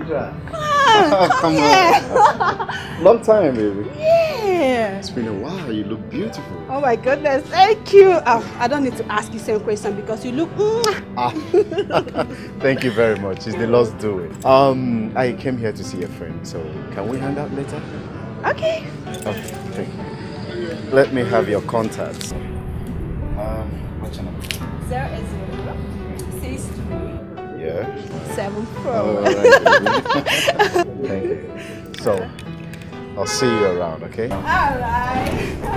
Sandra. Come on. Long time, baby. Yeah. It's been a while. You look beautiful. Oh my goodness, thank you. I don't need to ask you the same question because you look... Thank you very much. It's the Lord's doing. I came here to see a friend, so can we hang out later? Okay. Okay, thank you. Let me have your contacts. What's your number? 08063. Yeah. 74. Right. Thank you. So, I'll see you around, okay? All right.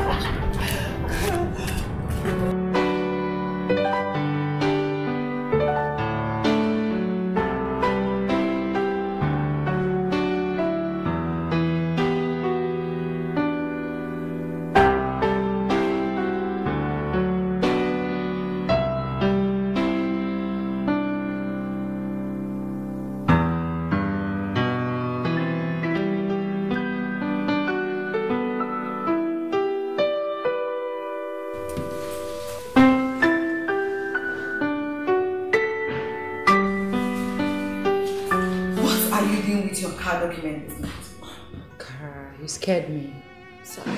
Document is not. Kara, you scared me. Sorry.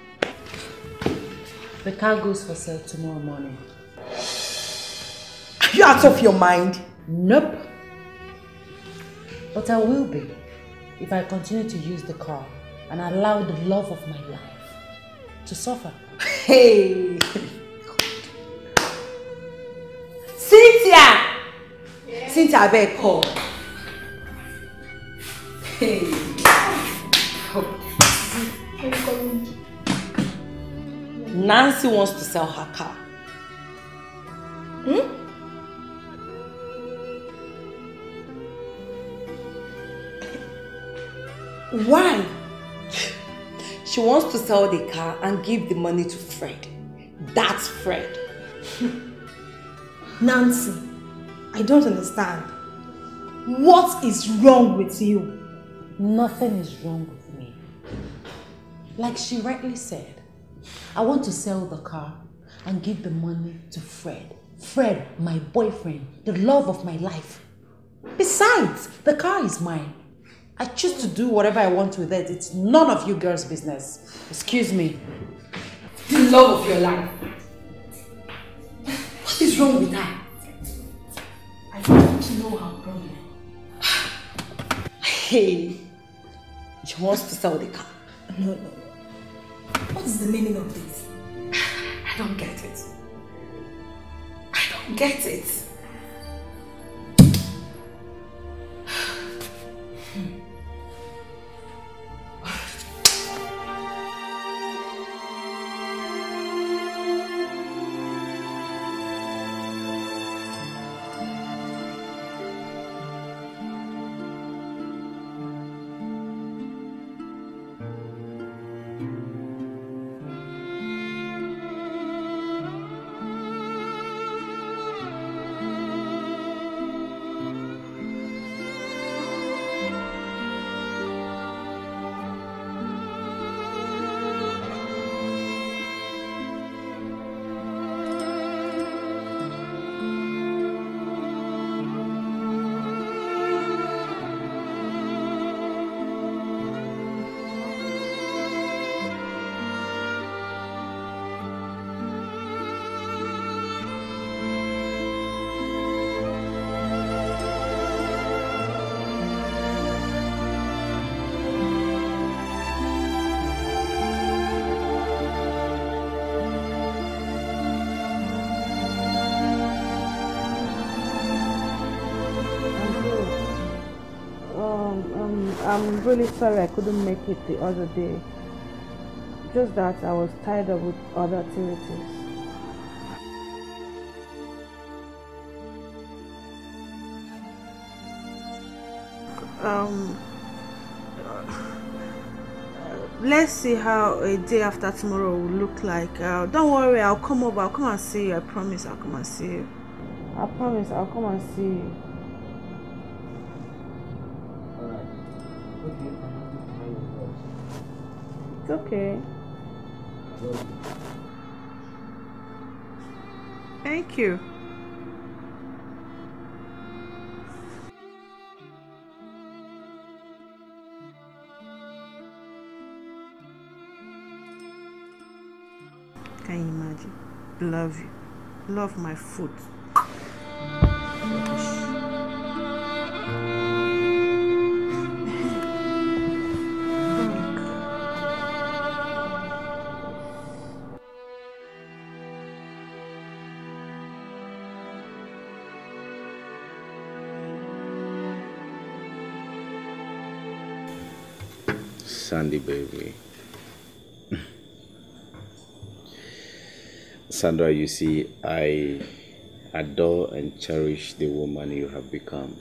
The car goes for sale tomorrow morning. Are you out of your mind? Nope. But I will be if I continue to use the car and allow the love of my life to suffer. Hey! Cynthia! Yeah. Cynthia, I beg, call. Hey. Nancy wants to sell her car. Why? She wants to sell the car and give the money to Fred. That's Fred. Nancy, I don't understand. What is wrong with you? Nothing is wrong with me. Like she rightly said, I want to sell the car and give the money to Fred. Fred, my boyfriend, the love of my life. Besides, the car is mine. I choose to do whatever I want with it. It's none of you girls' business. Excuse me. The love of your life. What is wrong with her? I want to know her problem. Hey, she wants to sell the car. No. What is the meaning of this? I don't get it. I don't get it. I'm really sorry I couldn't make it the other day. Just that I was tied up with other activities. Let's see how a day after tomorrow will look like. Don't worry, I'll come over. I'll come and see you. I promise I'll come and see you. I promise I'll come and see you. It's okay. Thank you. Can you imagine? Love you. Love my food. Sandy, baby. Sandra, you see, I adore and cherish the woman you have become.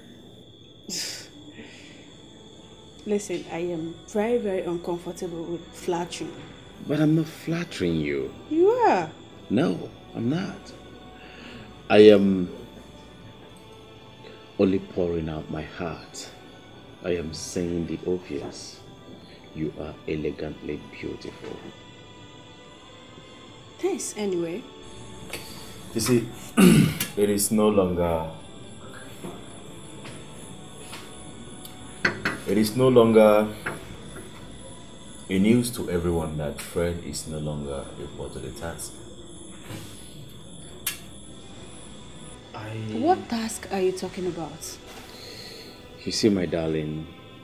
Listen, I am very, very uncomfortable with flattering. But I'm not flattering you. You are. No, I'm not. I am only pouring out my heart. I am saying the obvious. You are elegantly beautiful. Thanks, anyway. You see, it is no longer a news to everyone that Fred is no longer equal to the task. What task are you talking about? You see, my darling,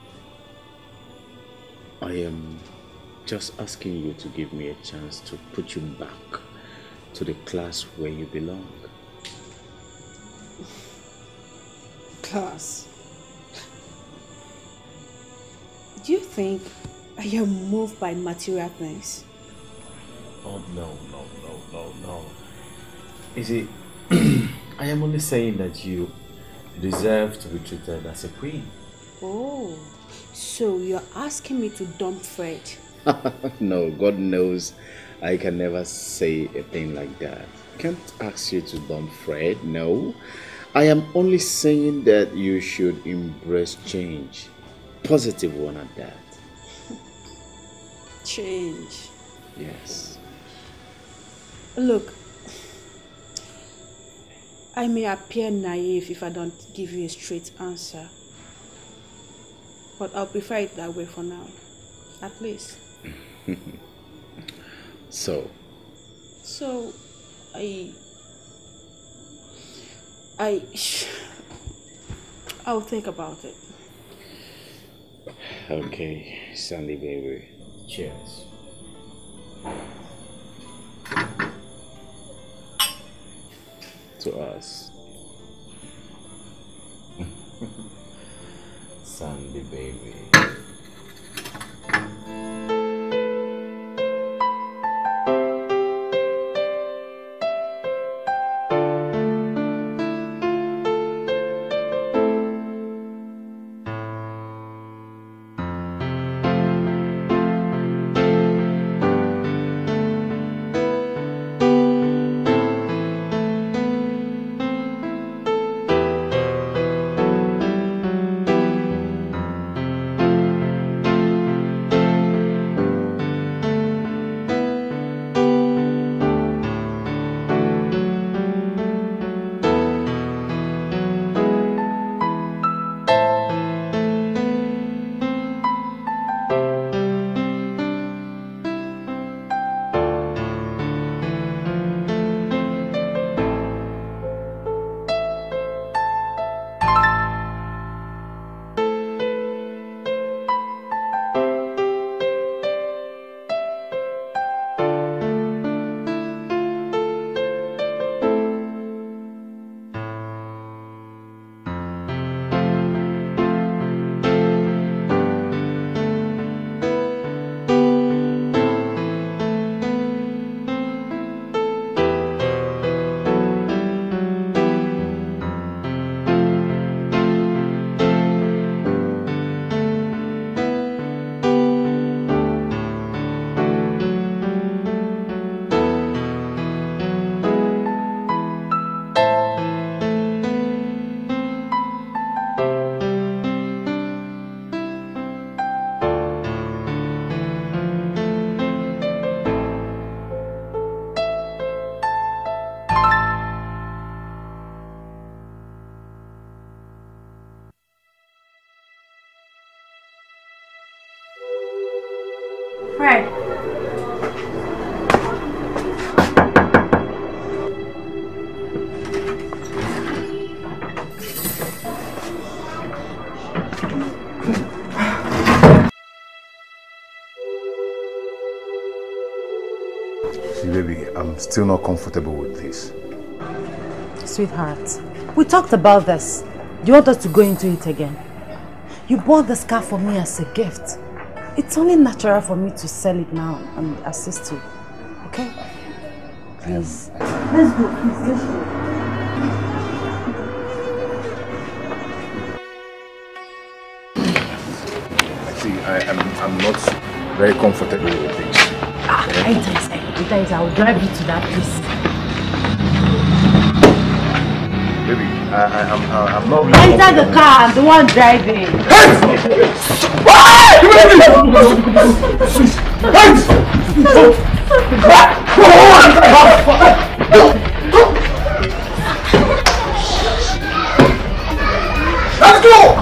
I am just asking you to give me a chance to put you back to the class where you belong. Class? Do you think I am moved by material things? Oh, no. You see, I am only saying that you deserve to be treated as a queen. Oh, so you're asking me to dump Fred? No, God knows I can never say a thing like that. Can't ask you to dump Fred, no. I am only saying that you should embrace change. Positive one at that. Change? Yes. Look, I may appear naive if I don't give you a straight answer. But I'll prefer it that way for now. At least. So, I'll think about it. okay, Sandy baby. Cheers. To us. Sandy baby. See, baby, I'm still not comfortable with this. Sweetheart, we talked about this. Do you want us to go into it again? You bought this car for me as a gift. It's only natural for me to sell it now and assist you. Okay? Please. Let's go, please. Let's go. See, I'm not very comfortable with this. It is. I'll drive you to that place. Baby, I'm not really Enter the car, I'm the one driving. Let's go!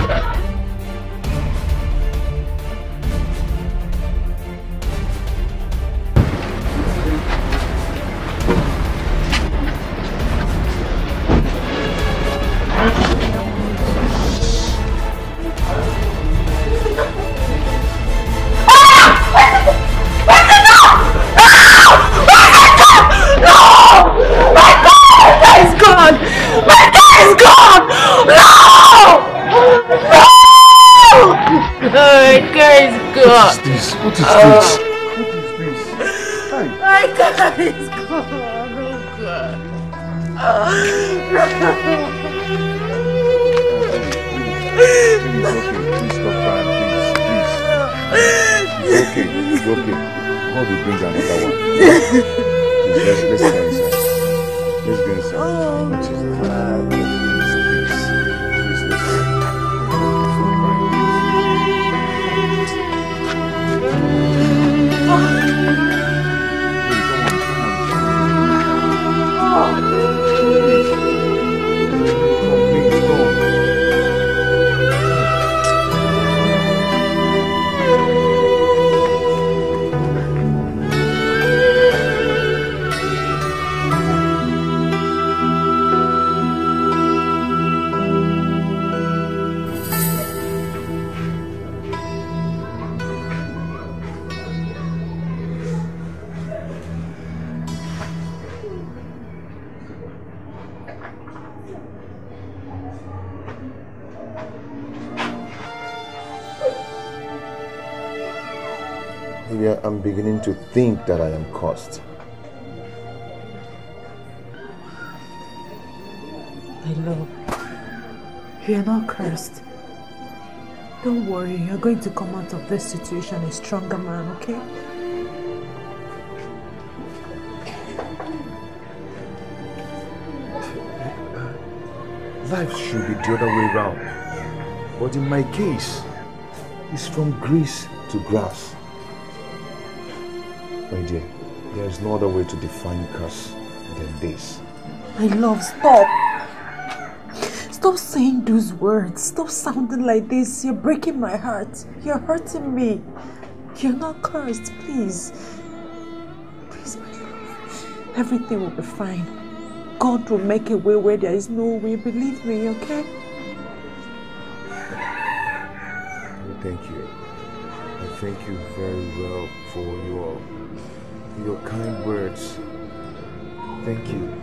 What is this? What is this? My God is gone. Oh God. Please, okay. Please stop crying, please. It's okay. It's okay. God will bring another one. Please, let's go inside. Let's go inside. What is that? Please, let's go. I'm beginning to think that I am cursed. I know. You are not cursed. Don't worry, you're going to come out of this situation a stronger man, okay? Life should be the other way around. But in my case, it's from grace to grass. My dear, there is no other way to define curse than this. My love, stop. Stop saying those words. Stop sounding like this. You're breaking my heart. You're hurting me. You're not cursed, please. Please, my love. Everything will be fine. God will make a way where there is no way. Believe me, okay? Thank you. I thank you very well for your kind words. Thank you.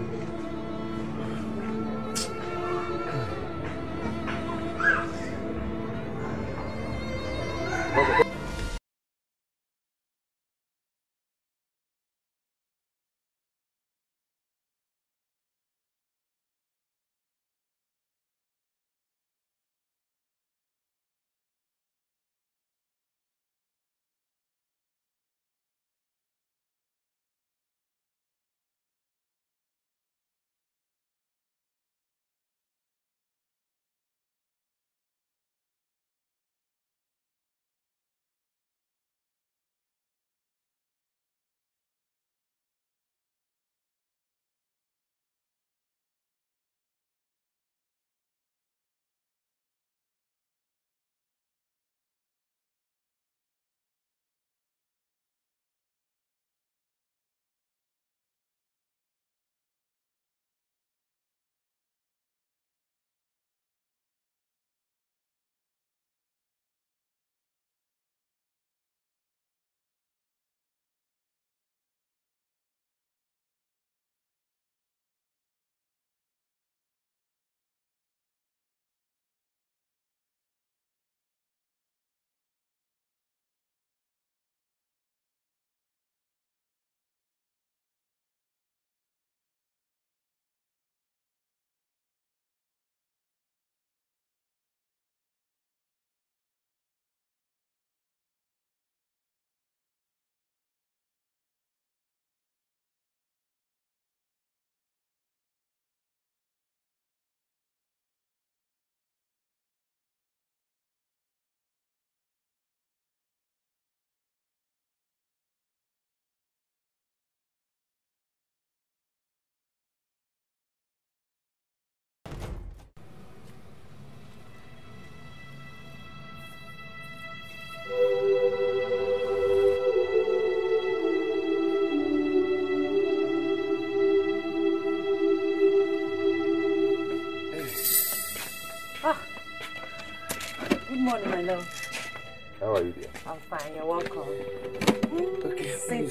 morning, my love. How are you, dear? I'm fine, you're welcome. Okay, Sit.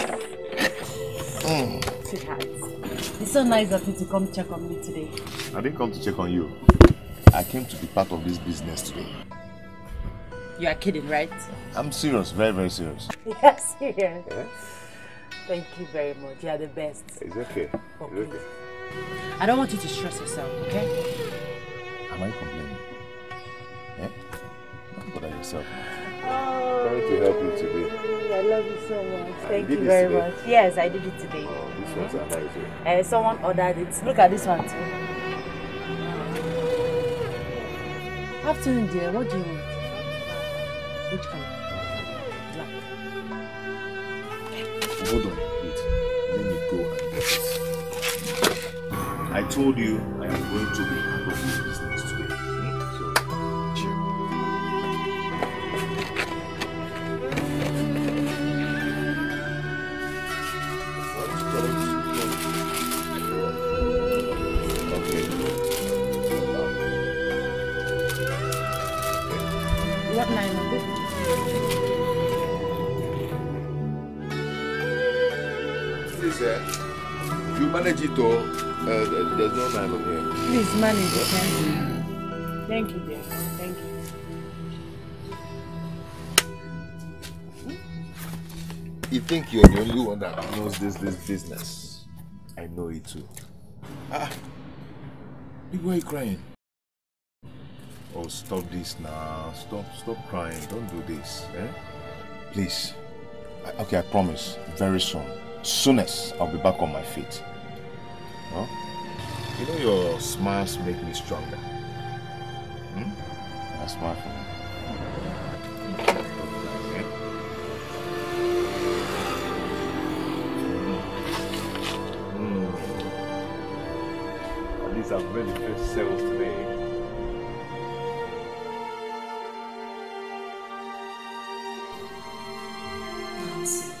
Sweetheart. It's so nice of you to come check on me today. I didn't come to check on you. I came to be part of this business today. You are kidding, right? I'm serious, very, very serious. Yes, serious. Yeah? Thank you very much. You are the best. It's okay. Okay. It's okay. I don't want you to stress yourself, okay? Am I complaining? Eh? Don't bother yourself. Oh, Trying to help you today. I love you so much. Thank you you very today? much. Yes, I did it today. Oh, these ones are nice. Someone ordered it. Look at this one too. Afternoon, dear. What do you want? Which color? Black. Hold on, wait. Let me go and get it. I told you I am going to be part of this business today. So, check. Okay. What line of it? Please, you manage it or there's no time over here. Please manage it. Thank you, dear. Thank you. You think you're the only one that knows this business? I know it too. Why are you crying? Oh, stop this now. Stop crying. Don't do this. Eh? Please. Okay, I promise. Very soon. Soonest, I'll be back on my feet. Huh? You know your smiles make me stronger. Now smile for me. At least I've made the first sales today. Nancy.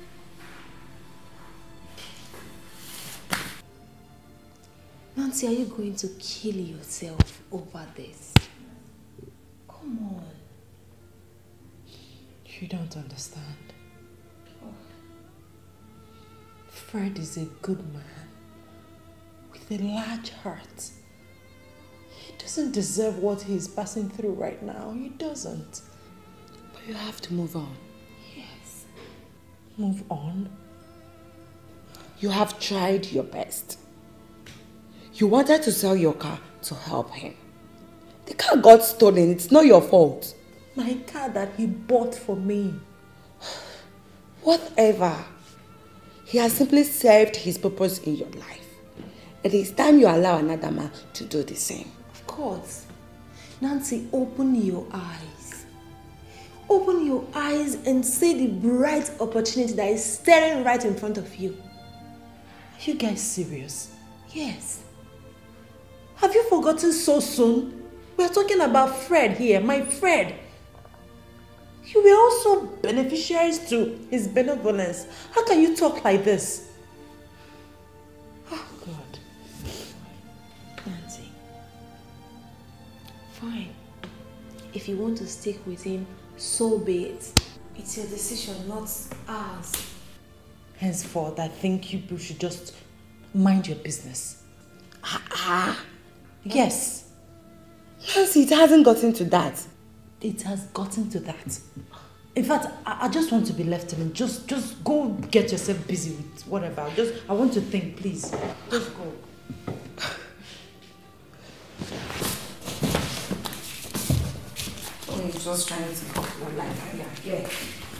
Nancy, are you going to kill yourself over this? Come on. You don't understand. Fred is a good man with a large heart. He doesn't deserve what he's passing through right now. He doesn't. But you have to move on. Yes. Move on? You have tried your best. You wanted to sell your car to help him. The car got stolen. It's not your fault. My car that he bought for me. Whatever. He has simply served his purpose in your life. It is time you allow another man to do the same. Of course. Nancy, open your eyes. Open your eyes and see the bright opportunity that is staring right in front of you. Are you guys serious? Yes. Have you forgotten so soon? We're talking about Fred here, my Fred. You were also beneficiaries to his benevolence. How can you talk like this? Oh, God. Nancy. Fine. If you want to stick with him, so be it. It's your decision, not ours. Henceforth, I think you people should just mind your business. Yes. Nancy, it hasn't gotten to that. It has gotten to that. In fact, I just want to be left alone. Just go get yourself busy with whatever. I want to think, please. Just go. Oh, you're just trying to cut your life. Yeah.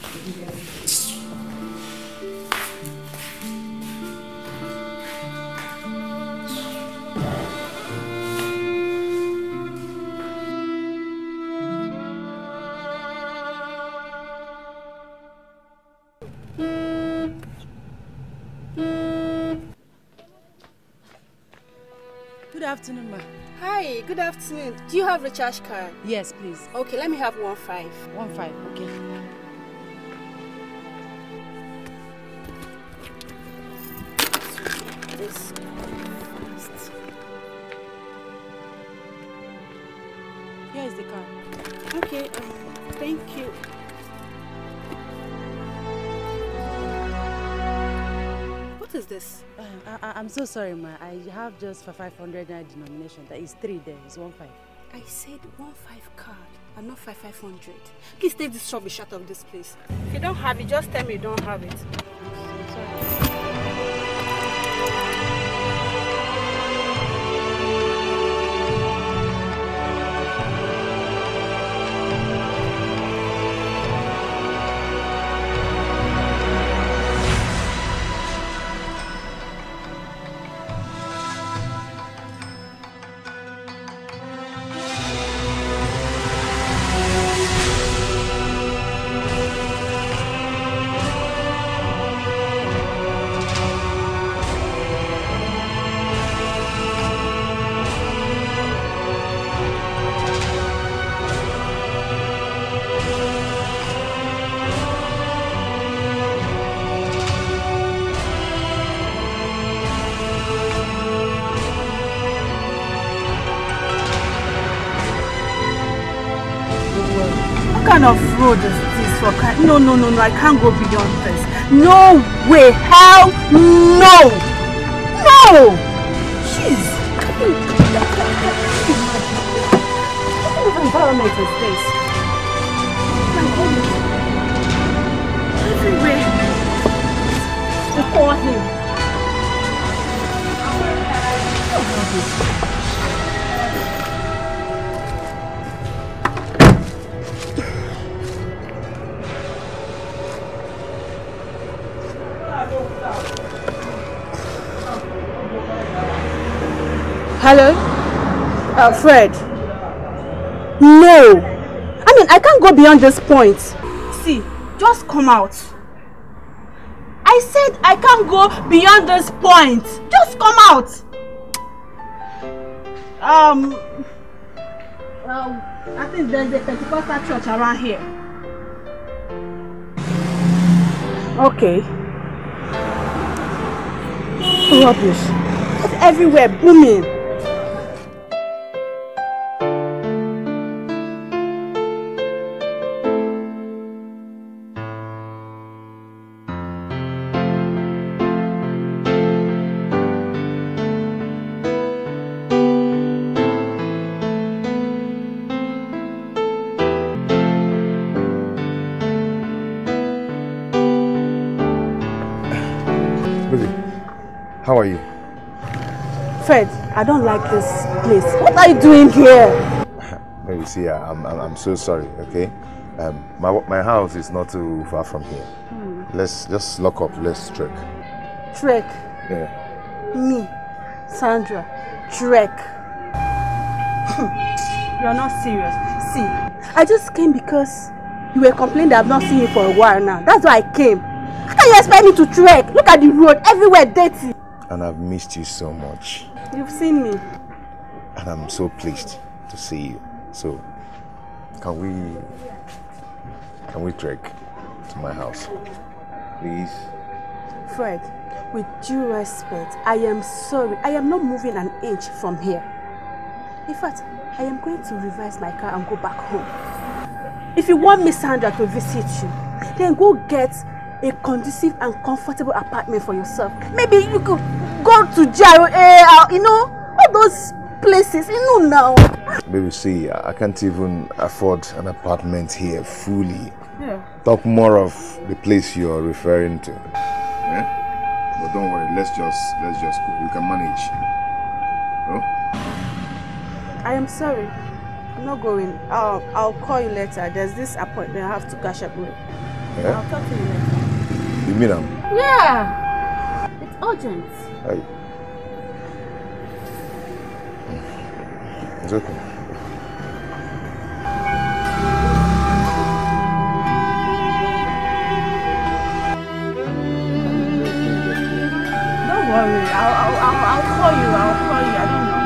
Good afternoon, ma. Hi, good afternoon. Do you have recharge card? Yes, please. Okay, let me have 1.5. 1.5, okay. This. Here is the card. Okay, thank you. What is this? I'm so sorry, ma. I have just for 500 naira denomination. That is 3 there. It's 1.5. I said 1.5 card and not 500. Please take this rubbish out of this place. If you don't have it, just tell me you don't have it. I'm sorry. What kind of road is this for? No, I can't go beyond this. No way, hell no! No! Jeez! What kind of environment is this? My goodness. Everywhere. Before him. Hello? Fred. No! I mean, I can't go beyond this point. See, just come out. I said I can't go beyond this point. Just come out. I think there's a Pentecostal church around here. Okay. Rubbish. It's everywhere, booming. How are you? Fred, I don't like this place. What are you doing here? Baby, see, I'm so sorry, okay? My house is not too far from here. Let's just lock up, let's trek. Trek? Yeah. Me, Sandra, trek. You're not serious. See, I just came because you were complaining that I've not seen you for a while now. That's why I came. How can you expect me to trek? Look at the road, everywhere dirty. And I've missed you so much. You've seen me. And I'm so pleased to see you. So, can we trek to my house? Please? Fred, with due respect, I am sorry. I am not moving an inch from here. In fact, I am going to reverse my car and go back home. If you want Miss Sandra to visit you, then go get a conducive and comfortable apartment for yourself. Maybe you could go to jail, you know, all those places, you know now. Baby, see, I can't even afford an apartment here fully. Yeah. Talk more of the place you're referring to. Yeah? But don't worry, let's just go. We can manage. Oh? I am sorry. I'm not going. I'll call you later. There's this appointment I have to catch up with. Yeah? I'll talk to you later. You mean Yeah! It's urgent. Hey. It's okay. Don't worry. I'll call you. I don't know.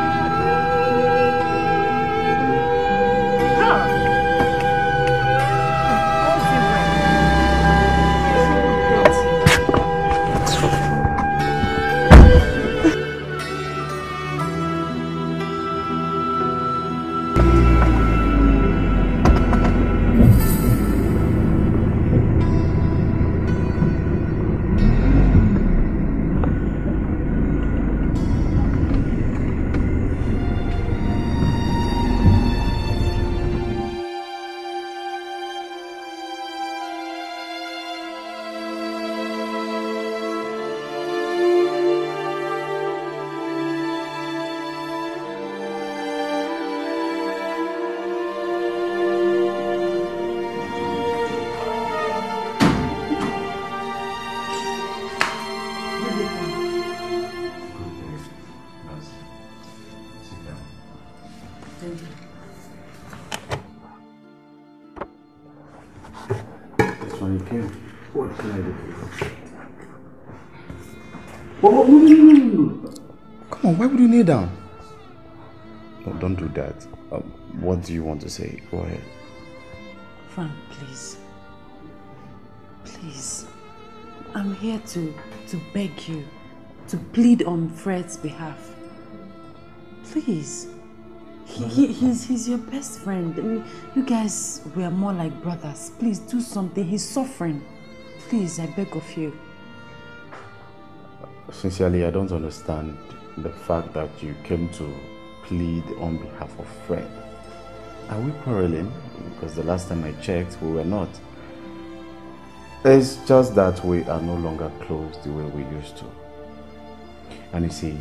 Oh, no. Come on, why would you kneel down? No, don't do that. What do you want to say? Go ahead. Frank, please. Please. I'm here to beg you, to plead on Fred's behalf. Please. He's your best friend. I mean, you guys were more like brothers. Please do something. He's suffering. Please, I beg of you. Sincerely, I don't understand the fact that you came to plead on behalf of Fred. Are we quarreling? Because the last time I checked, we were not. It's just that we are no longer close the way we used to. And you see,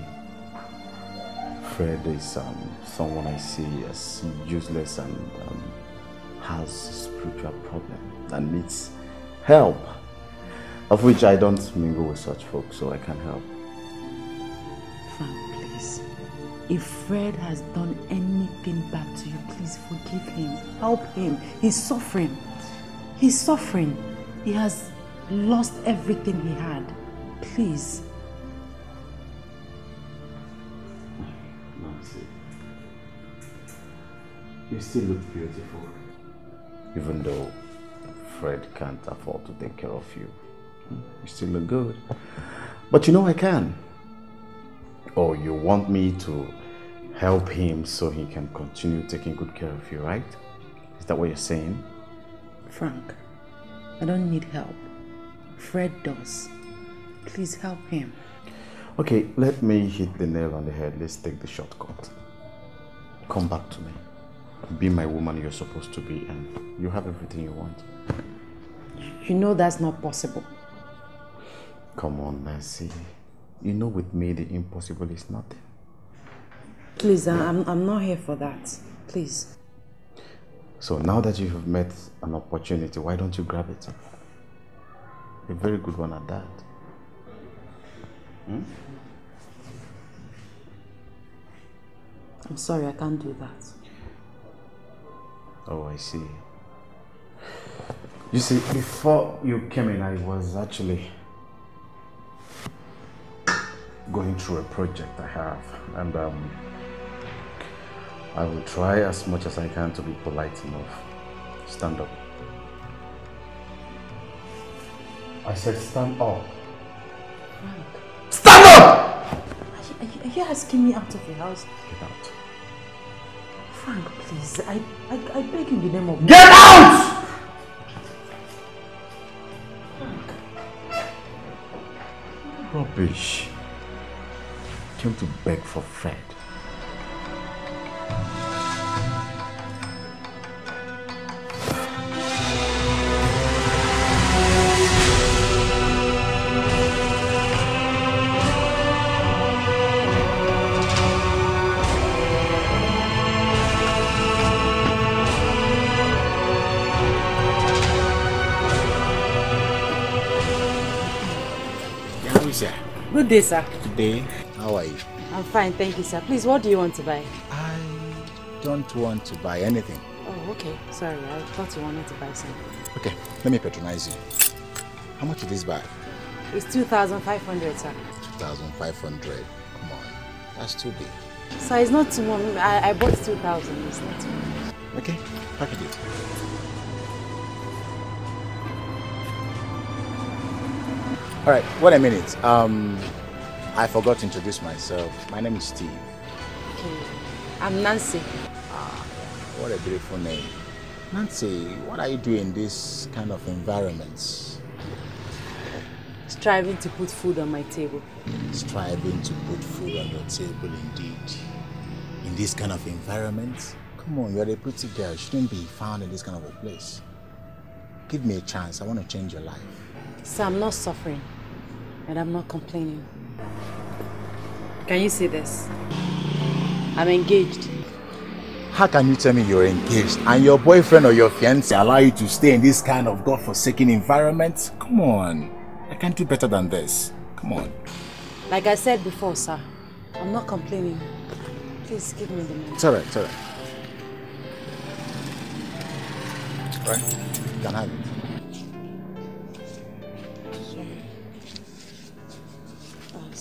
Fred is someone I see as useless and has a spiritual problem and needs help, of which I don't mingle with such folks, so I can't help. Frank, please. If Fred has done anything bad to you, please forgive him. Help him. He's suffering. He's suffering. He has lost everything he had. Please. Nancy, you still look beautiful. Even though Fred can't afford to take care of you. You still look good. But you know I can. Oh, you want me to help him so he can continue taking good care of you, right? Is that what you're saying? Frank, I don't need help. Fred does. Please help him. Okay, let me hit the nail on the head. Let's take the shortcut. Come back to me. Be my woman you're supposed to be, and you have everything you want. You know that's not possible. Come on, Nancy. You know with me the impossible is nothing. Please, I'm not here for that. Please. So now that you have met an opportunity, why don't you grab it? A very good one at that. I'm sorry, I can't do that. Oh, I see. You see, before you came in, I was actually going through a project I have, and I will try as much as I can to be polite enough. Stand up. I said stand up. Frank. Stand up! Are you asking me out of your house? Get out. Frank, please. I beg in the name of... Get out! Frank. Rubbish. Came to beg for Fred. Good day, sir. Good day. How are you? I'm fine, thank you, sir. Please, what do you want to buy? I don't want to buy anything. Oh, okay. Sorry, I thought you wanted to buy something. Okay, let me patronize you. How much is this bag? It's 2,500, sir. 2,500. Come on, that's too big. Sir, it's not too much. I bought 2,000. It's not too much. Okay, package it. All right, wait a minute. I forgot to introduce myself. My name is Steve. Okay. I'm Nancy. Ah, what a beautiful name. Nancy, what are you doing in this kind of environments? Striving to put food on my table. Striving to put food on your table, indeed. In this kind of environment? Come on, you're a pretty girl. You shouldn't be found in this kind of a place. Give me a chance. I want to change your life. Sir, I'm not suffering. And I'm not complaining. Can you see this? I'm engaged. How can you tell me you're engaged and your boyfriend or your fiancé allow you to stay in this kind of godforsaken environment? Come on. I can't do better than this. Come on. Like I said before, sir, I'm not complaining. Please give me the money. It's alright, it's alright. Alright, you can have it.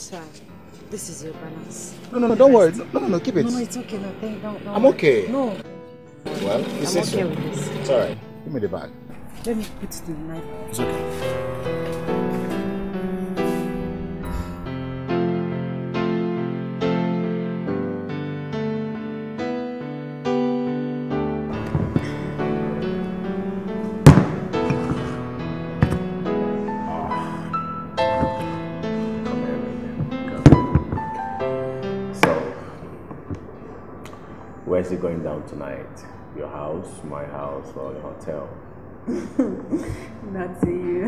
Sir, this is your balance. No, don't worry. No, keep it. No, it's okay. No, don't I'm worry. okay. No. Well, you say so. I'm okay with this. It's alright. Give me the bag. Let me put the knife. It's okay. Where's it going down tonight? Your house, my house, or your hotel? Not to you.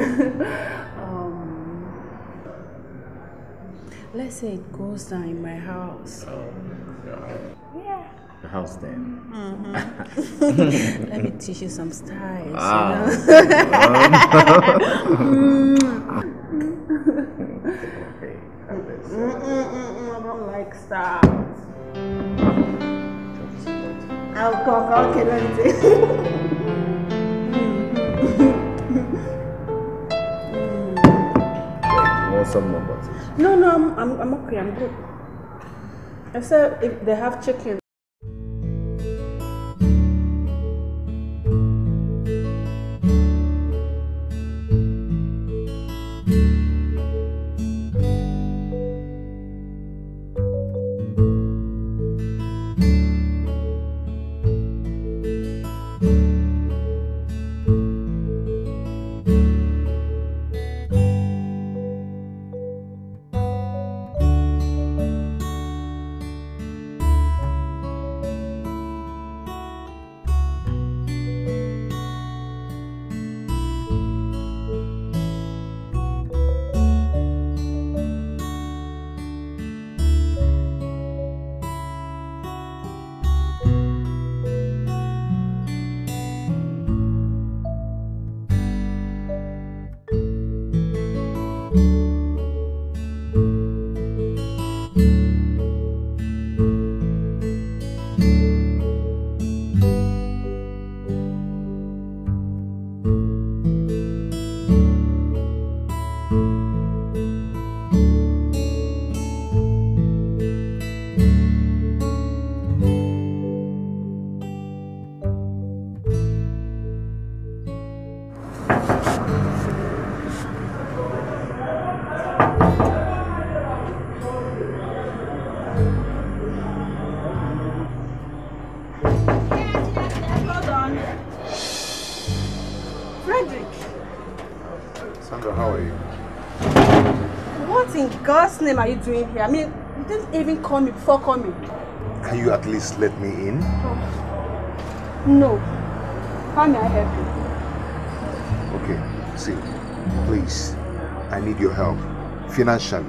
Let's say it goes down in my house. Oh, your house. Yeah. The house then. Let me teach you some styles. Ah. You know? I don't like styles. I'll come. Okay, let me take. You want some more butter? No, I'm okay. I'm good. Except if they have chicken. Name are you doing here? I mean, you didn't even call me before coming. Can you at least let me in? Oh. No. How may I help you? Okay, see, please, I need your help financially.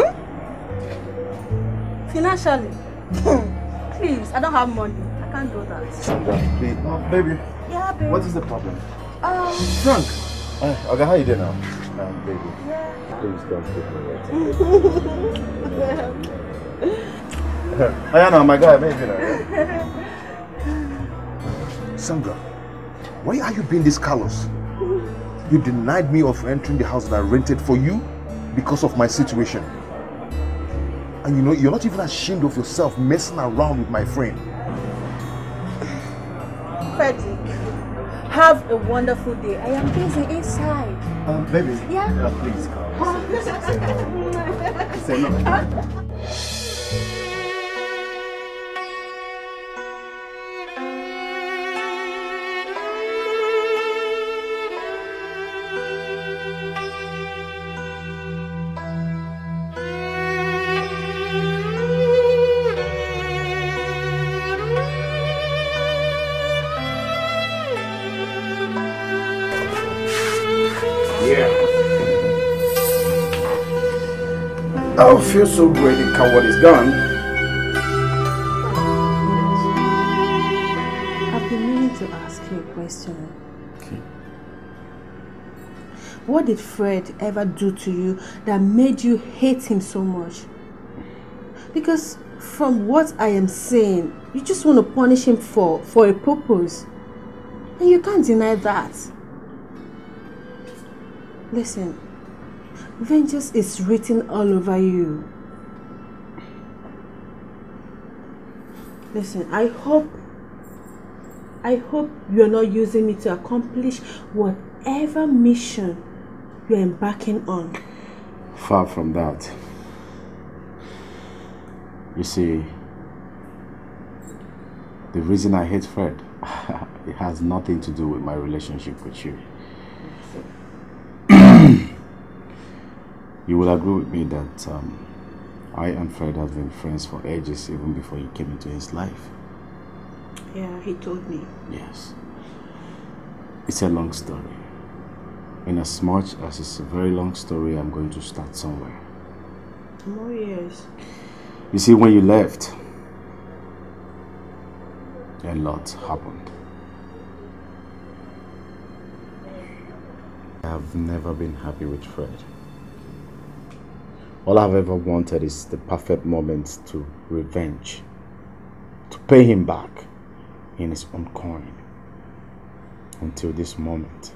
Financially? Please, I don't have money. I can't do that. Sandra, please. Oh, baby. Yeah, baby. What is the problem? Frank. Okay, how you doing now? Baby. Yeah. Please don't keep me waiting. I know, my guy, baby. Sandra, why are you being this callous? You denied me of entering the house that I rented for you because of my situation. And you know, you're not even ashamed of yourself messing around with my friend. Frederick, have a wonderful day. I am busy inside. Baby. Yeah? Please come. Say no. I feel so great the coward is gone. I've been meaning to ask you a question. Okay. What did Fred ever do to you that made you hate him so much? Because from what I am saying, you just want to punish him for a purpose. And you can't deny that. Listen. Vengeance is written all over you. Listen, I hope you're not using me to accomplish whatever mission you're embarking on. Far from that. You see, the reason I hate Fred, it has nothing to do with my relationship with you. You will agree with me that I and Fred have been friends for ages, even before you came into his life. Yeah, he told me. Yes. It's a long story. In as much as it's a very long story, I'm going to start somewhere. Oh, yes. You see, when you left, a lot happened. I have never been happy with Fred. All I've ever wanted is the perfect moment to revenge, to pay him back in his own coin. Until this moment,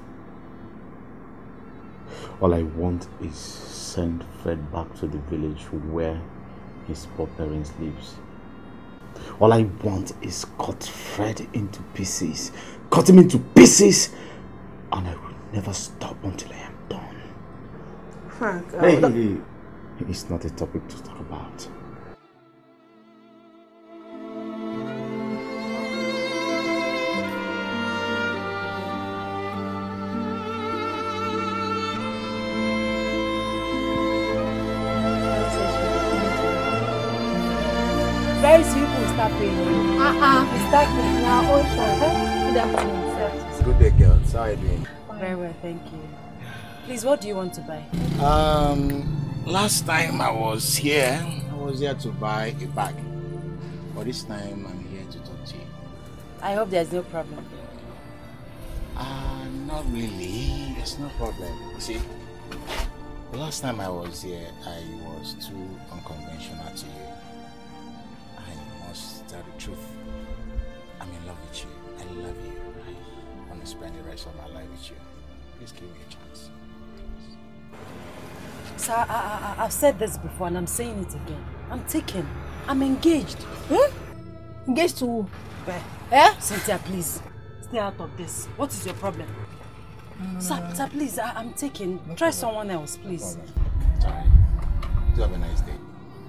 all I want is send Fred back to the village where his poor parents lives. All I want is cut Fred into pieces, cut him into pieces, and I will never stop until I am done. Frank, Hey, it's not a topic to talk about. Very soon we'll start paying you. We start paying our own share. Good afternoon, sir. Good day, girls. How are you doing? Very well, thank you. Please, what do you want to buy? Last time I was here to buy a bag. But this time I'm here to talk to you. I hope there's no problem. Not really. There's no problem. See, the last time I was here, I was too unconventional to you. I must tell the truth. I'm in love with you. I love you. I want to spend the rest of my life with you. Please give me a chance. Sir, I've said this before and I'm saying it again. I'm taken. I'm engaged. Engaged to who? Cynthia, please. Stay out of this. What is your problem? Sir, please, I'm taken. Try someone else, please. Sorry. Do have a nice day.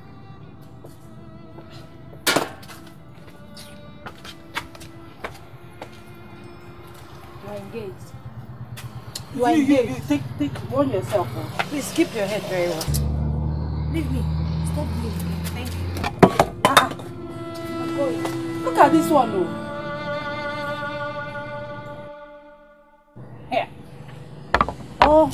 You're engaged. You are engaged. Take warn yourself. Please keep your head very well. Leave me. Stop doing it. Thank you. I'm going. Look at this one, though. Here. Oh.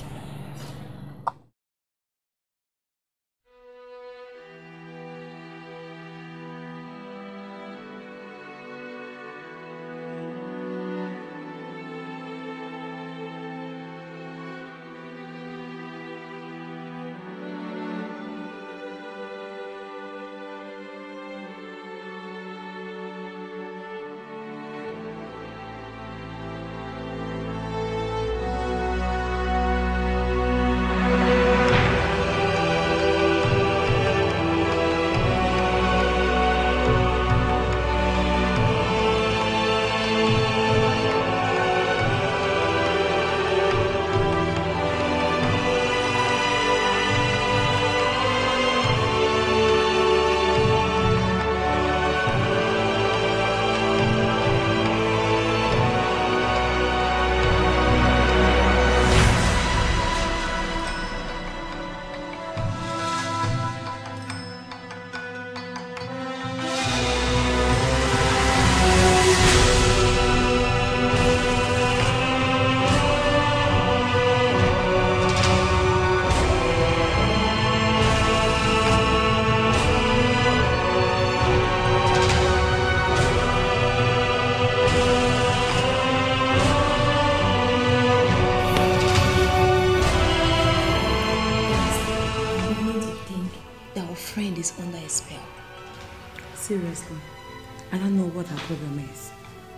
is under a spell. Seriously, I don't know what her problem is.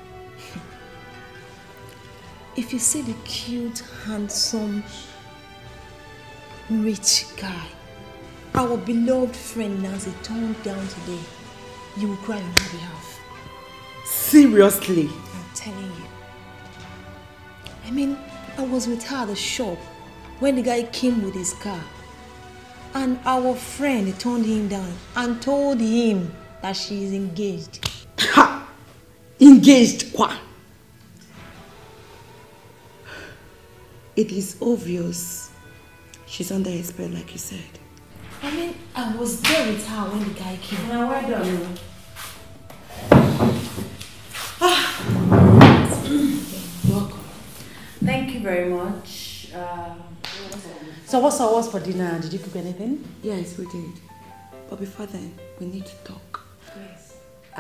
If you see the cute, handsome, rich guy our beloved friend Nancy turned down today, you will cry on her behalf. Seriously? I'm telling you. I mean, I was with her at the shop when the guy came with his car. And our friend turned him down and told him that she is engaged. Ha! Engaged, kwa? It is obvious she's under his spell, like you said. I mean, I was there with her when the guy came. Now, well done. Welcome. Thank you very much. So what's for dinner? Did you cook anything? Yes, we did. But before then, we need to talk. Yes.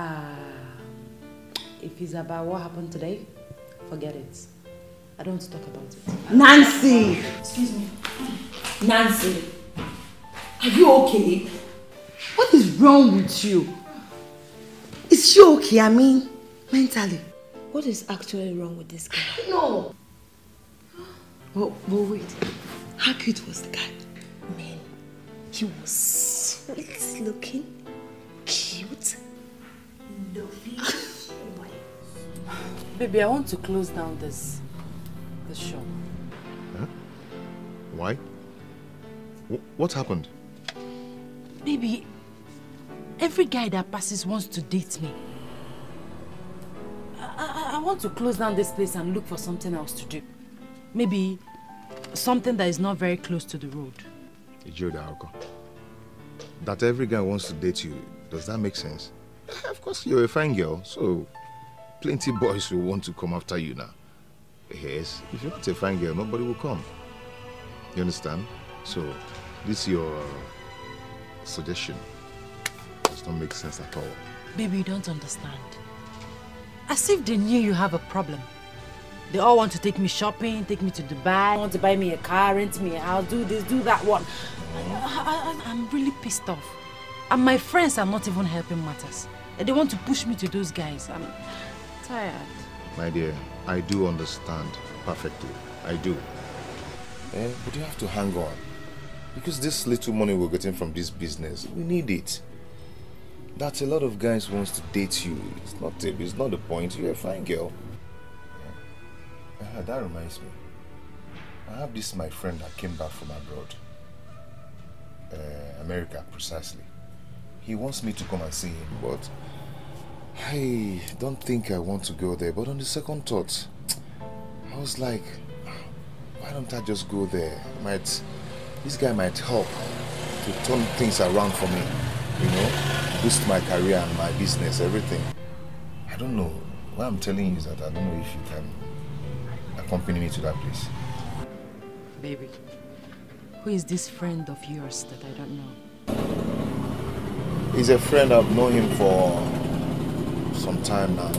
If it's about what happened today, forget it. I don't want to talk about it. Nancy! Excuse me. Nancy! Are you okay? What is wrong with you? Is she okay? I mean, mentally. What is actually wrong with this guy? No! But wait. How cute was the guy? Man, he was sweet looking, cute, lovely. Baby, I want to close down this shop. Huh? Why? What happened? Baby, every guy that passes wants to date me. I want to close down this place and look for something else to do. Maybe something that is not very close to the road. That every guy wants to date you, does that make sense? Of course, you're a fine girl, so plenty boys will want to come after you now. Yes, if you're not a fine girl, nobody will come. You understand? So, this is your suggestion. Does not make sense at all. Baby, you don't understand. As if they knew you have a problem. They all want to take me shopping, take me to Dubai, want to buy me a car, rent me a house, do this, do that one. I'm really pissed off. And my friends are not even helping matters. They want to push me to those guys. I'm tired. My dear, I do understand perfectly. I do. But you have to hang on. Because this little money we're getting from this business, we need it. That's a lot of guys wants to date you. It's not the point. You're a fine girl. That reminds me. I have this my friend that came back from abroad. America, precisely. He wants me to come and see him, but I don't think I want to go there. But on the second thought, I was like, why don't I just go there? This guy might help to turn things around for me, you know, boost my career and my business, everything. I don't know. What I'm telling you is that I don't know if you can accompany me to that place. Baby, who is this friend of yours that I don't know? He's a friend. I've known him for some time now.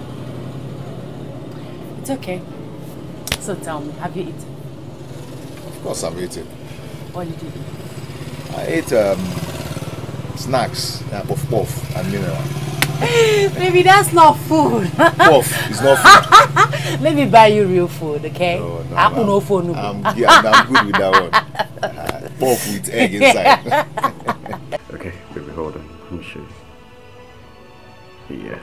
It's okay. So tell me, have you eaten? Of course I've eaten. What did you eat? I ate snacks, puff puff and mineral. Maybe that's not food. Puff is not food. Let me buy you real food, okay? No, I'm good with that one. Puff with egg inside. Okay, baby, hold on. Let me show you. Yeah.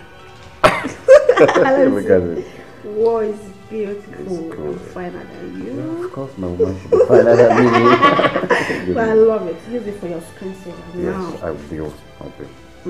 Look at it. Wow, it's beautiful. Cool. I'm finer than you. Yeah, of course, my woman should be finer than me. But I love it. Use it for your screensaver. Yes, I will. Okay.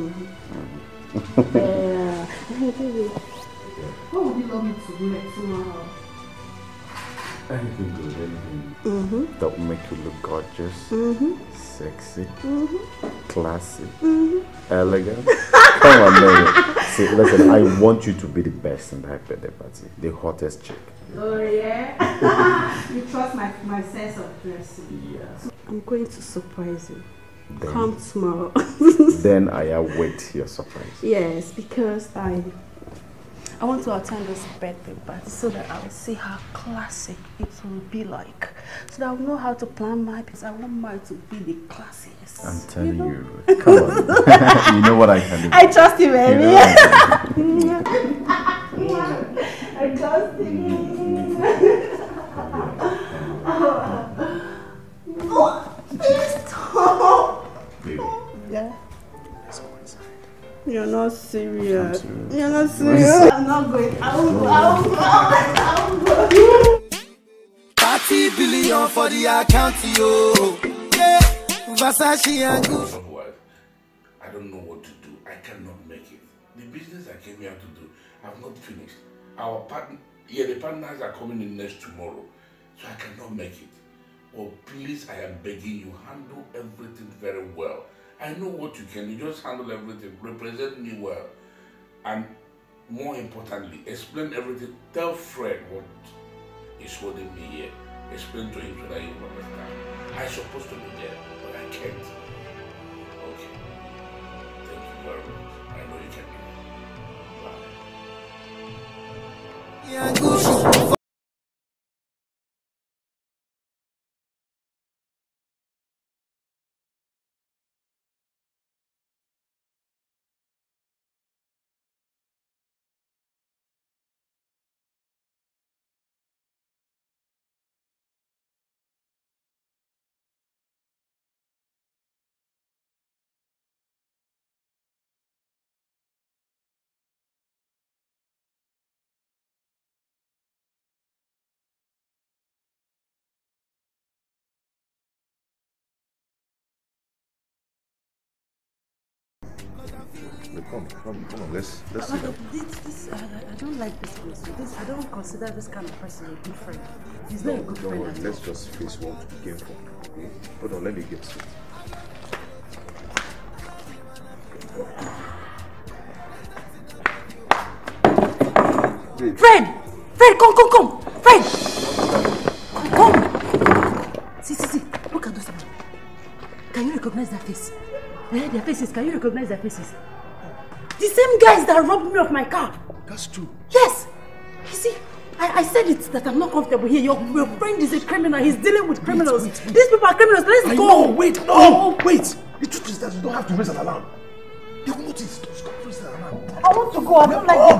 Yeah. Hey, baby. What would you love me to do like tomorrow? Anything good, anything that will make you look gorgeous, sexy, classy, elegant. Come on, baby. See, listen, I want you to be the best in that birthday party, the hottest chick. Oh, yeah? You trust my sense of dressing. Yeah. So I'm going to surprise you. Come tomorrow. Then I await your surprise. Yes, because I want to attend this birthday party so that I will see how classic it will be like. So that I will know how to plan my business. I want mine to be the classiest. I'm telling you. Come on. You know what I can do. I trust you, baby. You know I trust you. Stop. Baby. Yeah. Let's go inside. You're not serious. You're not serious. I'm not going. I won't go. 30 billion for the account, yo. Yeah, Versace and Gucci. I don't know what to do. I cannot make it. The business I came here to do, I've not finished. Our partner, the partners are coming in next tomorrow, so I cannot make it. Oh, please, I am begging you, handle everything very well. I know what you can. You just handle everything. Represent me well, and more importantly, explain everything. Tell Fred what is holding me here. Explain to him so that he will understand. I'm supposed to be there, but I can't. Okay. Thank you very much. I know you can do it. Bye. Yeah, Come on, let's sit down. I don't like this place. I don't consider this kind of person a good friend. He's not a good friend. Worry, let's just face what we came for. Okay? Hold on, let me get straight. Fred! Fred, come! Fred! Come! See, look at those people. Can you recognize their face? Their faces, can you recognize their faces? The same guys that robbed me of my car. That's true. Yes! You see, I said it that I'm not comfortable here. Your friend is a criminal. He's dealing with criminals. Wait. These people are criminals. Let's go! Wait! The truth is that you don't have to raise an alarm. They will notice. Stop raising an alarm. I want to go. I don't like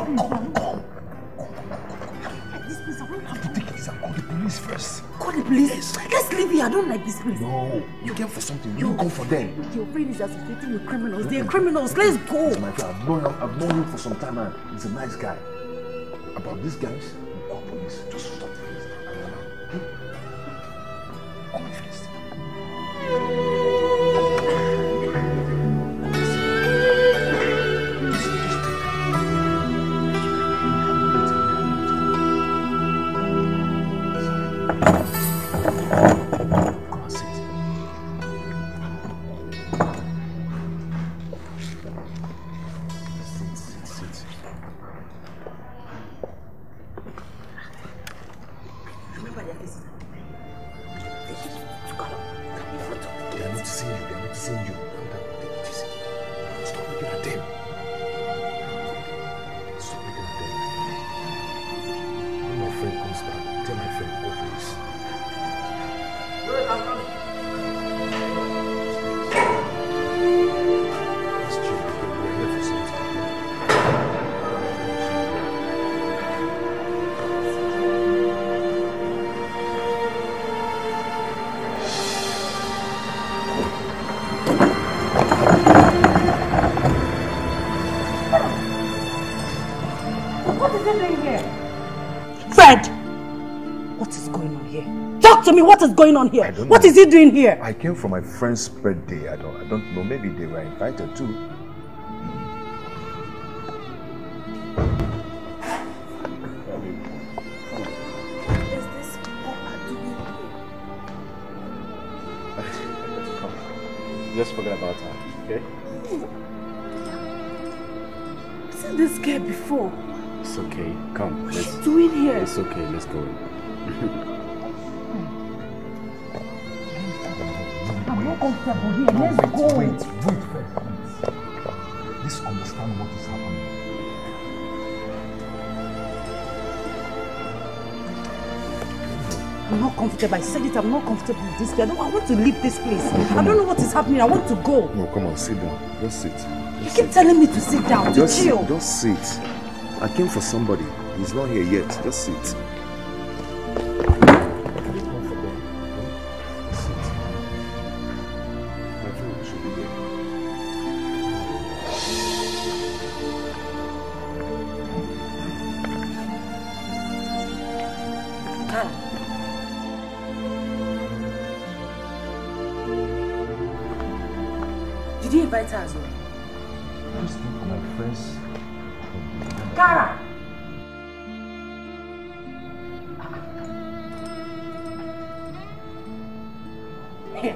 this place. I don't have to take it and call the police first. Call the police? Yes. Let's leave here. I don't like this place. No, you came for something. You go for them. Your friend is associating with criminals. They're criminals. Let's go. He's my friend. I've known him for some time and he's a nice guy. About these guys, we'll call police. Just stop the police. Come on, first. What is going on here? What is he doing here? I came for my friend's birthday. I don't know. Maybe they were invited too. Just forget about her, okay? I've seen this girl before. It's okay. Come. What's she doing here? It's okay. Let's go. I'm not comfortable here. Let's go. Wait first, please. Let's understand what is happening. I'm not comfortable. I said it. I'm not comfortable with this place. I want to leave this place. I don't know what is happening. I want to go. No, come on. Sit down. Just sit. You keep telling me to sit down, to chill. Just sit. I came for somebody. He's not here yet. Just sit. Did you invite her as well? Just look for my friends. Kara! Here.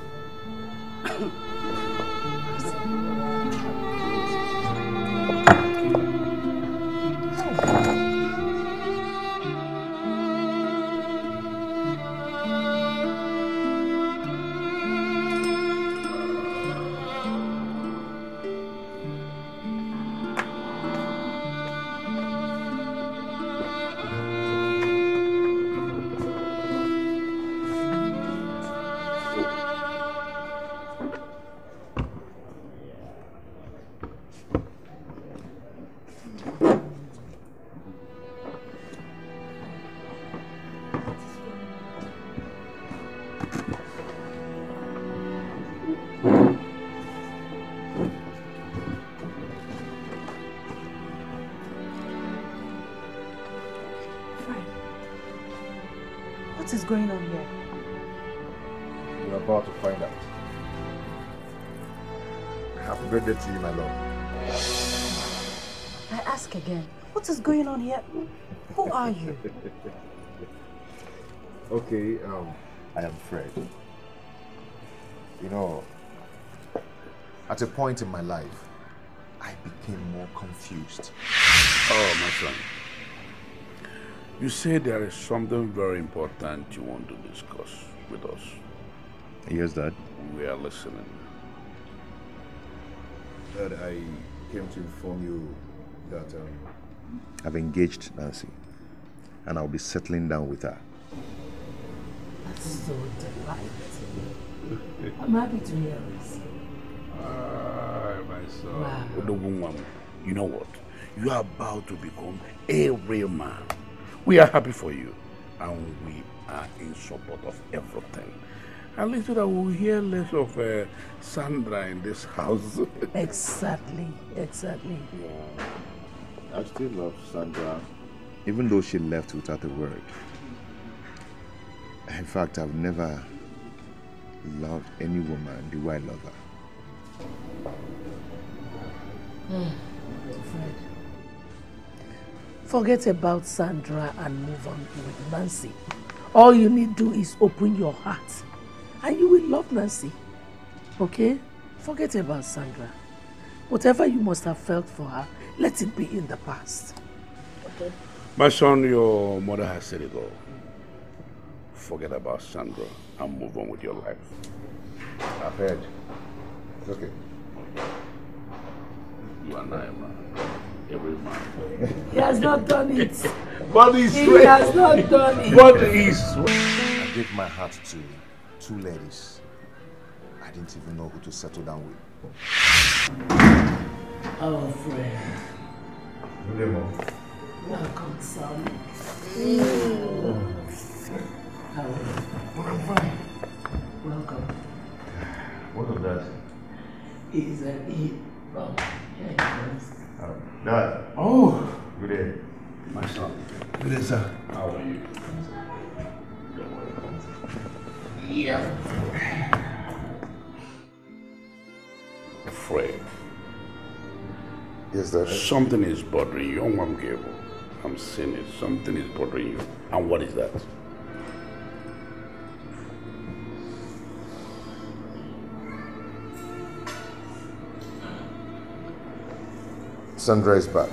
What is going on here? We're about to find out. Happy birthday to you, my love. I ask again, what is going on here? Who are you? Okay, I am Fred. You know, at a point in my life, I became more confused. Oh, my son. You say there is something very important you want to discuss with us. Yes, Dad. We are listening. Dad, I came to inform you that I've engaged Nancy, and I'll be settling down with her. That's so delightful. I'm happy to hear this. My son. Wow. You know what? You are about to become a real man. We are happy for you, and we are in support of everything. At least so that we'll hear less of Sandra in this house. Exactly. Yeah. I still love Sandra, even though she left without a word. In fact, I've never loved any woman the way I love her. Fred, forget about Sandra and move on with Nancy. All you need to do is open your heart and you will love Nancy. Okay? Forget about Sandra. Whatever you must have felt for her, let it be in the past. Okay? My son, your mother has said it all. Forget about Sandra and move on with your life. I've heard. It's okay. You are not a man. Every man. He has not done it. But he's He has not done it. But he's I gave my heart to two ladies. I didn't even know who to settle down with. Oh, Fred. Good day, Mom. Welcome, son. How are you? I'm fine. Welcome. What was that? He's an E from here. Dad. Oh. Good day. My son. Good day, sir. How are you? Yeah. Fred. Yes, Dad. Something is bothering you. I'm Gable. I'm seeing it. Something is bothering you. And what is that? Sandra is back.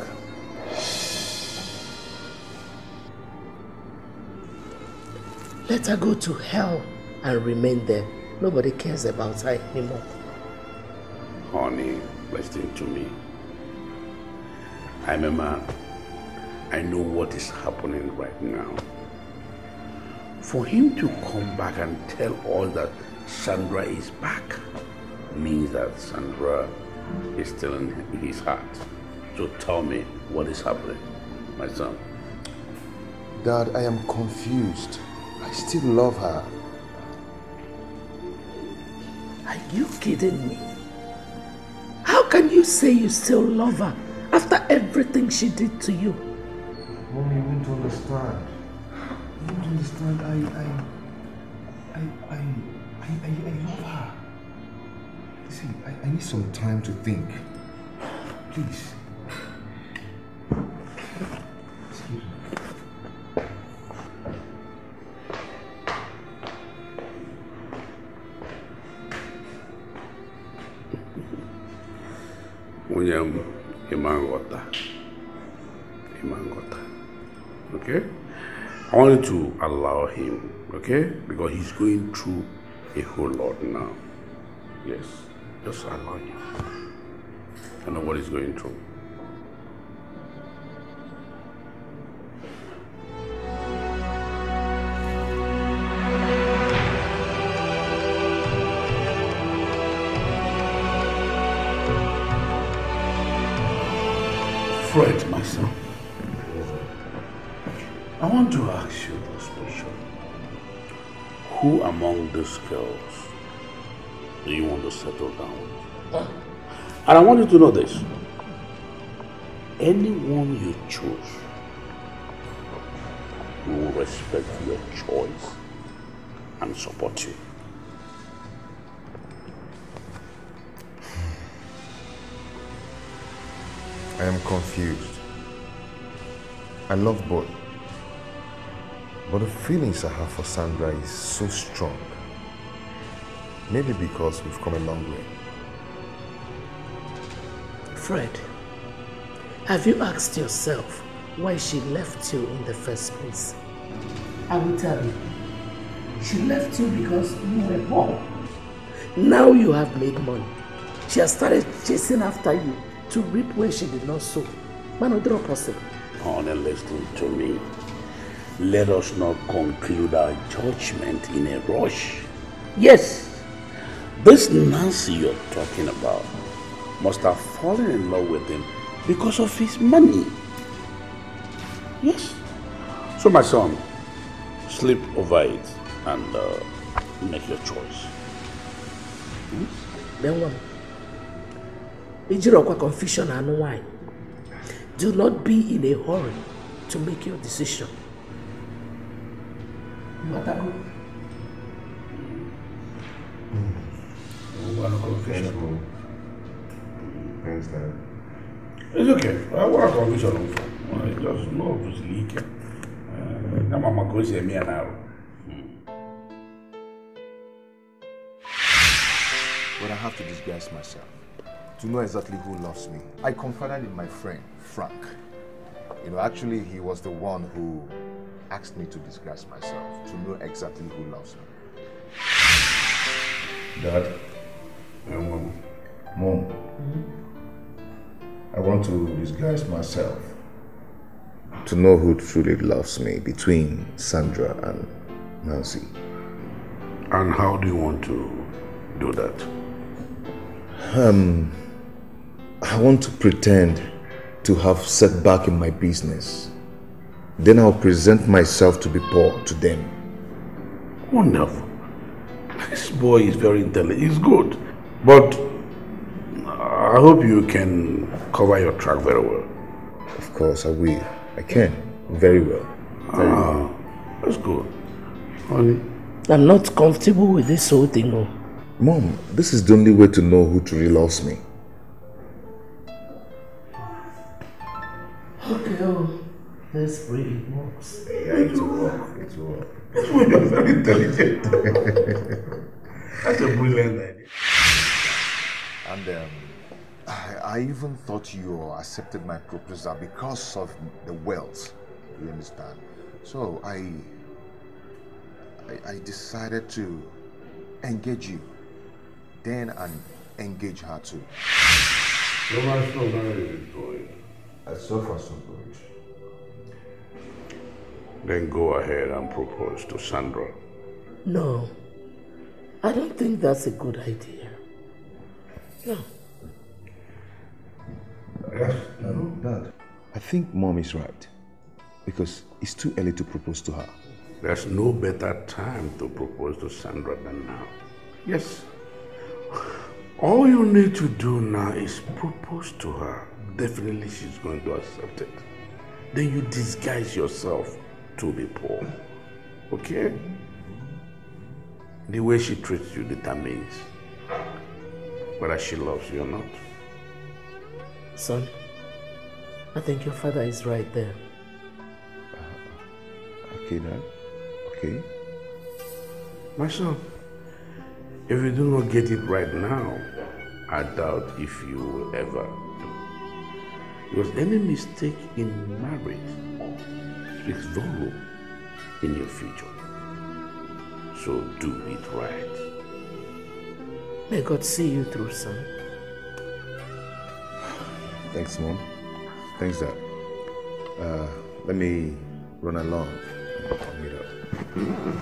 Let her go to hell and remain there. Nobody cares about her anymore. Honey, listen to me. I'm a man. I know what is happening right now. For him to come back and tell us that Sandra is back means that Sandra is still in his heart. So tell me what is happening, my son. Dad, I am confused. I still love her. Are you kidding me? How can you say you still love her after everything she did to you? Mommy, you won't understand. You won't understand. I love her. You see, See, I need some time to think. Please. Excuse me. William Imangota. Okay? I wanted to allow him, okay? Because he's going through a whole lot now. Yes, just allow him. I know what he's going through. Fred, my son, I want to ask you this question. Who among these girls do you want to settle down with? And I want you to know this. Anyone you choose, we will respect your choice and support you. I am confused. I love both. But the feelings I have for Sandra is so strong. Maybe because we've come a long way. Fred, have you asked yourself why she left you in the first place? I will tell you. She left you because you were poor. Now you have made money. She has started chasing after you to reap where she did not sow. Man, it's not possible. Honey, listen to me. Let us not conclude our judgment in a rush. Yes, this Nancy you're talking about must have fallen in love with him because of his money. Yes. So my son, sleep over it and make your choice. Then what? Ijirokwa confusion and why? Do not be in a hurry to make your decision. What are you? Thanks, Dad. It's okay. I want a confusion. I just know it's leaking. Now Mama goes here now. But I have to disguise myself to know exactly who loves me. I confided in my friend, Frank. You know, actually, he was the one who asked me to disguise myself to know exactly who loves me. Dad? Mom? Mom, I want to disguise myself to know who truly loves me between Sandra and Nancy. And how do you want to do that? I want to pretend to have setback in my business. Then I'll present myself to be poor to them. Wonderful. This boy is very intelligent. He's good. But I hope you can cover your track very well. Of course, I will. I can. Very well. Very well. That's good. Honey? I'm not comfortable with this whole thing. No. Mom, this is the only way to know who truly loves me. Okay, this really works. Yeah, it will work. It will work. You're very intelligent. That's a brilliant idea. And I even thought you accepted my proposal because of the wealth. You understand? So I decided to engage you. Then and engage her too. So much for marriage, boy. So far so good. Then go ahead and propose to Sandra. No, I don't think that's a good idea. No. Dad, I think Mom is right. Because it's too early to propose to her. There's no better time to propose to Sandra than now. Yes. All you need to do now is propose to her. Definitely she's going to accept it. Then you disguise yourself to be poor. Okay? The way she treats you determines whether she loves you or not. Son, I think your father is right there. Okay, Dad. Okay. My son, if you do not get it right now, I doubt if you will ever do. Because any mistake in marriage speaks volume in your future. So do it right. May God see you through, son. Thanks, Mom. Thanks, Dad. Let me run along. I'll meet up.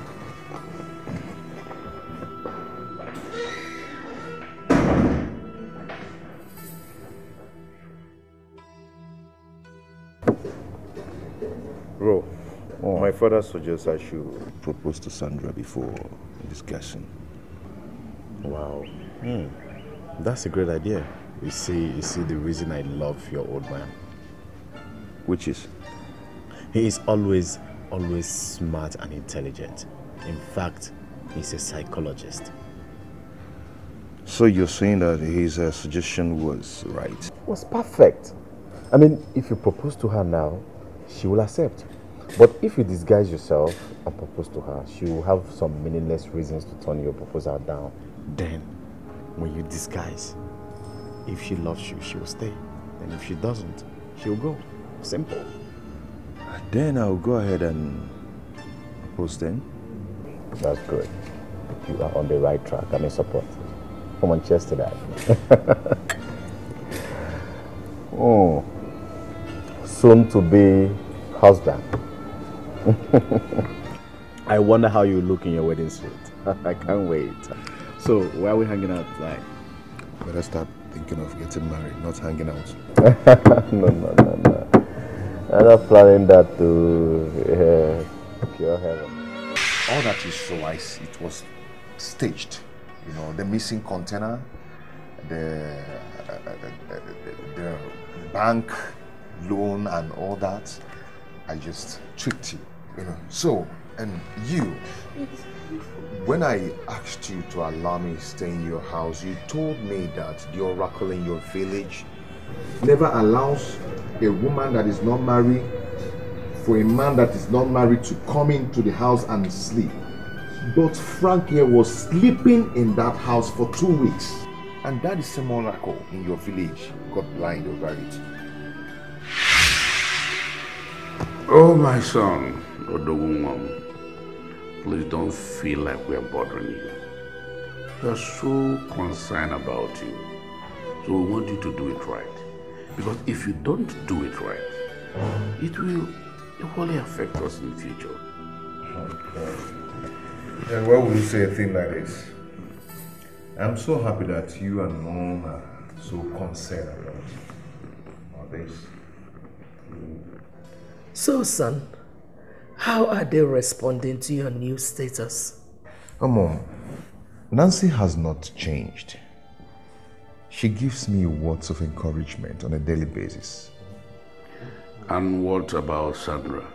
Bro, my father suggests I should propose to Sandra before discussion. Wow. That's a great idea. You see the reason I love your old man. Which is? He is always smart and intelligent. In fact, he's a psychologist. So you're saying that his suggestion was right? It was perfect. I mean, if you propose to her now, she will accept. But if you disguise yourself and propose to her, she will have some meaningless reasons to turn your proposal down. Then, when you disguise, if she loves you, she will stay. And if she doesn't, she will go. Simple. Then I'll go ahead and propose then. That's good. You are on the right track. I'm in support. Come on, cheers to that. Oh, soon to be husband. I wonder how you look in your wedding suit. I can't wait. So, where are we hanging out tonight? Better start thinking of getting married, not hanging out. No. I'm not planning that to pure heaven. All that you saw, it was staged. You know, the missing container, the bank loan and all that. I just tricked you, you know. So, and you, when I asked you to allow me to stay in your house, you told me that the oracle in your village never allows a woman that is not married for a man that is not married to come into the house and sleep. But Frank here was sleeping in that house for 2 weeks. And that is same oracle in your village got blind over it. Oh, my son, please don't feel like we are bothering you. We are so concerned about you. So we want you to do it right. Because if you don't do it right, it will equally affect us in the future. Okay. And why would you say a thing like this? I'm so happy that you and Mom are so concerned about this. So, son, how are they responding to your new status? Mom, Nancy has not changed. She gives me words of encouragement on a daily basis. And what about Sandra?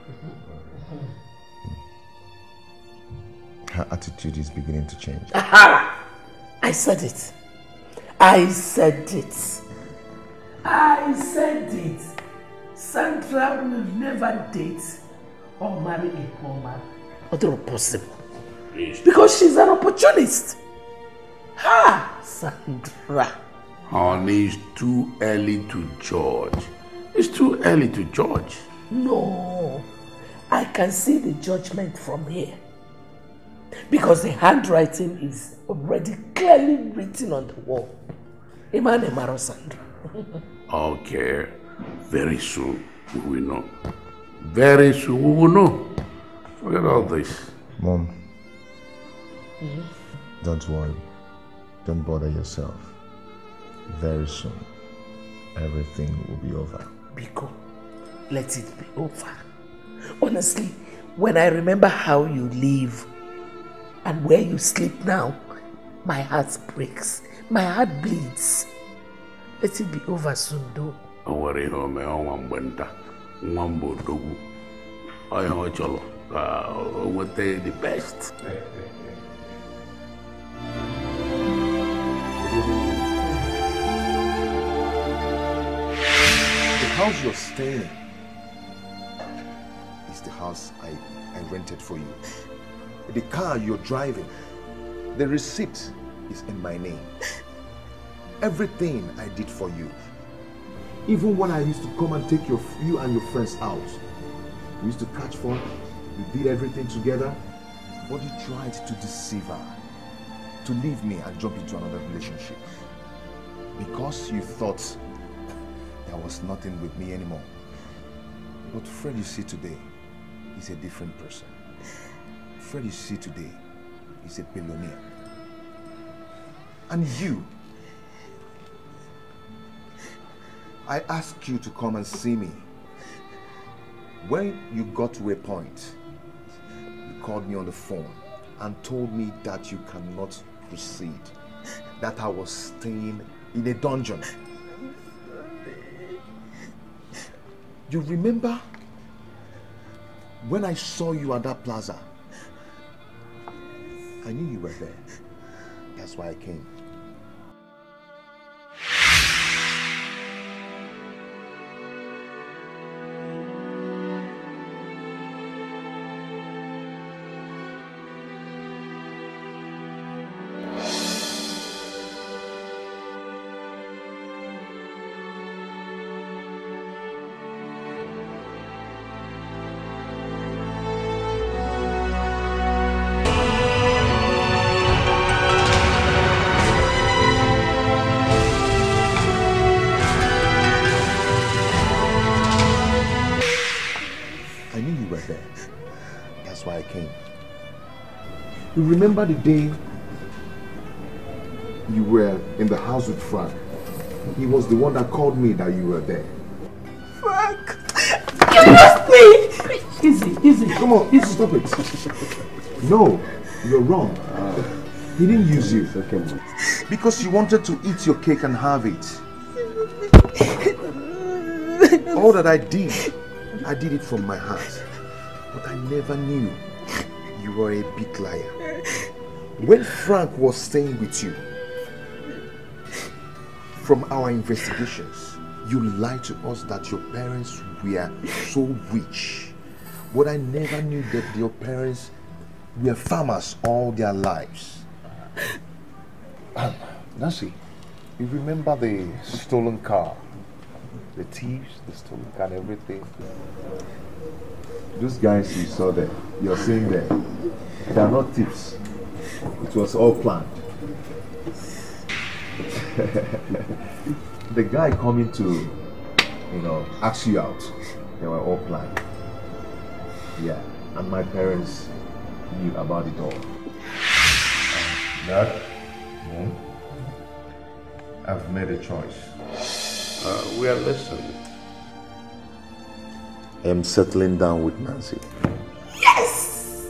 Her attitude is beginning to change. Aha! I said it. I said it. I said it. Sandra will never date or marry a poor man. Not possible. Because she's an opportunist. Ha! Sandra. Honey, it's too early to judge. It's too early to judge. No. I can see the judgment from here. Because the handwriting is already clearly written on the wall. Imane Maro Sandra. Okay. Very soon we will know. Very soon we will know. Forget all this. Mom, don't worry. Don't bother yourself. Very soon, everything will be over. Biko, let it be over. Honestly, when I remember how you live and where you sleep now, my heart breaks. My heart bleeds. Let it be over soon, though. Don't worry, home. I'm Dogu. I am Cholo. I will take the best. house you're staying in is the house I rented for you. The car you're driving, the receipt is in my name. Everything I did for you. Even when I used to come and take you and your friends out, we used to catch fun, we did everything together, but you tried to deceive her, to leave me and jump into another relationship. Because you thought there was nothing with me anymore. But Fred you see today is a different person. Fred you see today is a billionaire. And you, I asked you to come and see me. When you got to a point, you called me on the phone and told me that you cannot proceed, that I was staying in a dungeon. You remember when I saw you at that plaza? I knew you were there. That's why I came. You remember the day you were in the house with Frank? He was the one that called me that you were there. Frank! You lost me! Easy, easy. Come on, easy, stop it. No, you're wrong. He didn't use you. Okay. Because you wanted to eat your cake and have it. All that I did it from my heart. But I never knew you were a big liar. When Frank was staying with you, from our investigations, you lied to us that your parents were so rich. But I never knew that your parents were farmers all their lives. Nancy, you remember the stolen car? The thieves, the stolen car and everything? Those guys you saw there, you're seeing there, they are not thieves. It was all planned. The guy coming to, ask you out, they were all planned. Yeah, and my parents knew about it all. Dad, I've made a choice. We are listening. I am settling down with Nancy. Yes!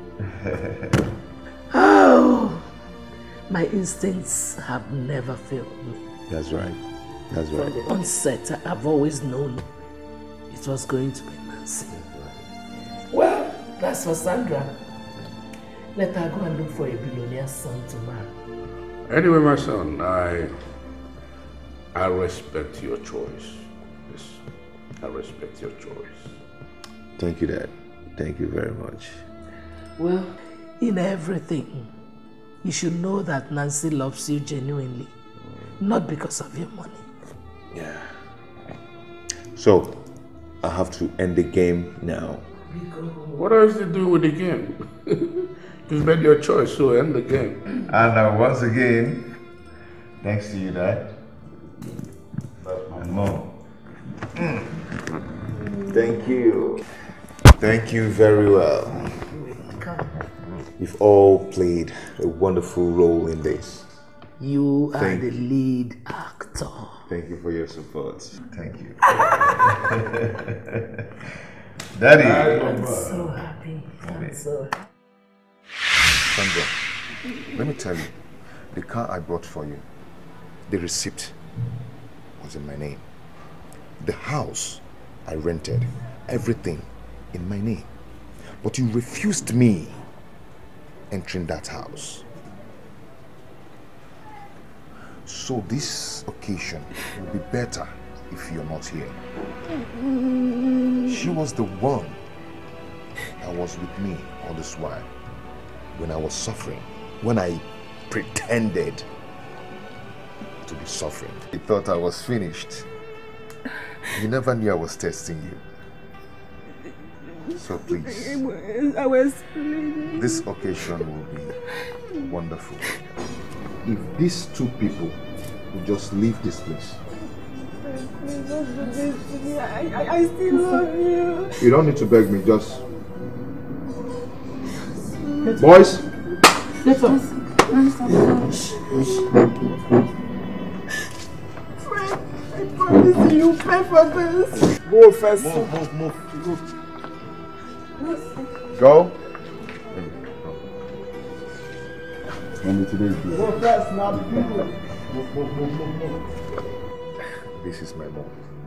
Oh, my instincts have never failed me. That's right. That's right. From the onset, I've always known it was going to be Nancy. Well, that's for Sandra. Let her go and look for a billionaire's son to marry. Anyway, my son, I respect your choice. Yes, I respect your choice. Thank you, Dad. Thank you very much. Well, in everything, you should know that Nancy loves you genuinely, not because of your money. Yeah. So, I have to end the game now. What else to do with the game? You've made your choice, so end the game. And once again, thanks to you, Dad. And Mom. Thank you. Thank you very well. You've all played a wonderful role in this. You are the lead actor. Thank you for your support. Thank you. Daddy. I'm so happy. I'm so happy. Sandra, let me tell you, the car I brought for you, the receipt was in my name. The house I rented, everything in my name. But you refused me entering that house. So this occasion will be better if you're not here. She was the one that was with me all this while when I was suffering, when I pretended to be suffering. He thought I was finished. You never knew I was testing you. So please, this occasion will be wonderful. If these two people will just leave this place. I still love you. You don't need to beg me, just... Boys! Let us. Fred, I promise you pay for this. Go first. Move. Go. And today's good. Go first, now. Move. This is my mom.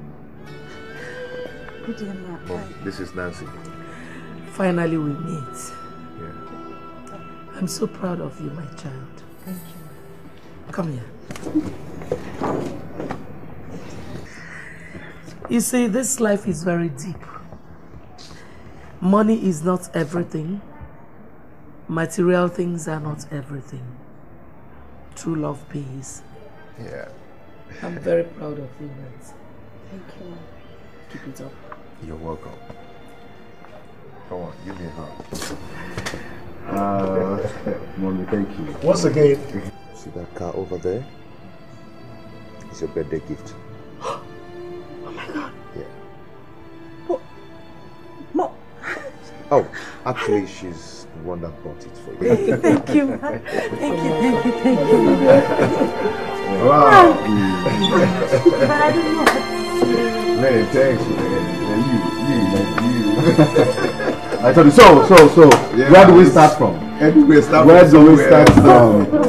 Good day, Ma. Mom, this is Nancy. Finally we meet. Yeah. I'm so proud of you, my child. Thank you. Come here. You see, this life is very deep. Money is not everything. Material things are not everything. True love pays. Yeah. I'm very proud of you, Nancy. Thank you. Keep it up. You're welcome. Come on, give me a hug. Mommy, thank you. Once again. See that car over there? It's your birthday gift. Oh my God. Yeah. What? Mom. Oh, actually, she's the one that bought it for you. Thank you. Thank you. Wow. Man, thanks, man. You. I told you. So, Yeah, where do we start from? Where do we start from?